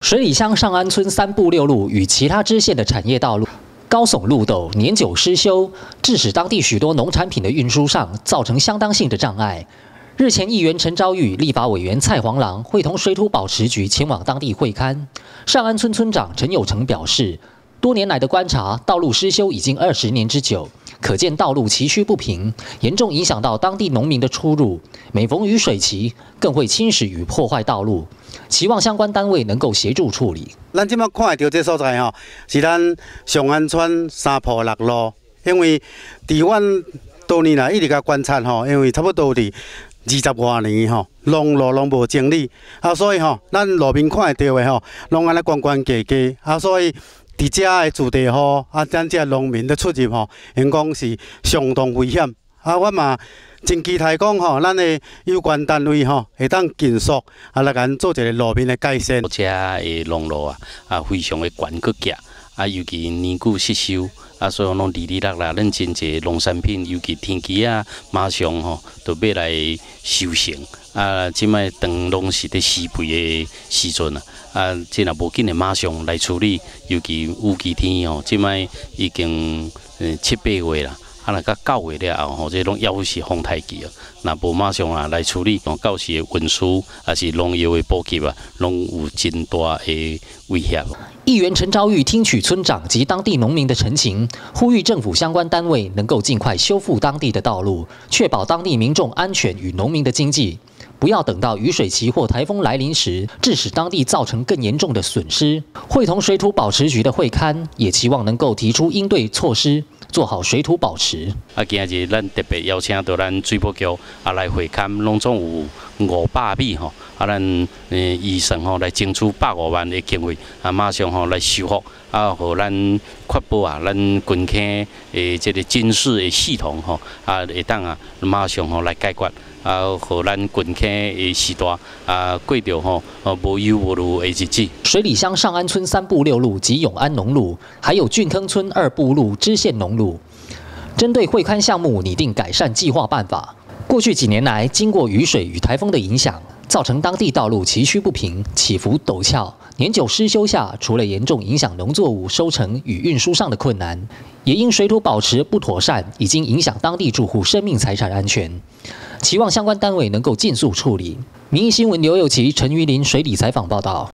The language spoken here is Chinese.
水里乡上安村3部6路与其他支线的产业道路高耸路陡，年久失修，致使当地许多农产品的运输上造成相当性的障碍。日前，议员陈昭玉、立法委员蔡黄郎会同水土保持局前往当地会勘。上安村村长陈有成表示，多年来的观察，道路失修已经20年之久，可见道路崎岖不平，严重影响到当地农民的出入。每逢雨水期，更会侵蚀与破坏道路。期望相关单位能够协助处理。 咱即摆看会到这所在吼，是咱上安村3铺6路，因为伫阮多年来一直甲观察吼，因为差不多伫20多年吼，农路拢无整理，所以吼，咱路面看会到的吼，拢安尼关关价价，所以伫遮的住地户咱遮农民的出入吼，因讲是相当危险。我嘛真期待讲吼，咱的有关单位吼，会当尽速来甲咱做一个路面的改善。 遮的农路非常的悬搁夹，尤其年久失修，所以拢哩啦，咱真侪农产品，尤其天气马上吼就要来收成。即摆当拢是伫施肥的时阵即若无紧的马上来处理，尤其雨季天吼，即摆已经7、8月啦。若到9月了后，这拢要是风台期啊，若无马上来处理，到时的运输还是农药的补给拢有真大的威胁。 议员陈昭玉听取村长及当地农民的陈情，呼吁政府相关单位能够尽快修复当地的道路，确保当地民众安全与农民的经济，不要等到雨水期或台风来临时，致使当地造成更严重的损失。会同水土保持局的会勘，也期望能够提出应对措施，做好水土保持。 今日咱特别邀请到咱水保局来会勘，拢总有500米吼，咱医生吼来争取150万的经费，马上吼来修复，互咱确保咱群坑的这个监视的系统吼，会当马上吼来解决。互咱群坑的时代过着吼无忧无虑的日子。 水里乡上安村3部6路及永安农路，还有郡坑村2部路支线农路，针对会勘项目拟定改善计划办法。过去几年来，经过雨水与台风的影响，造成当地道路崎岖不平、起伏陡峭，年久失修下，除了严重影响农作物收成与运输上的困难，也因水土保持不妥善，已经影响当地住户生命财产安全。期望相关单位能够尽速处理。民意新闻刘佑琪、陈瑜林水里采访报道。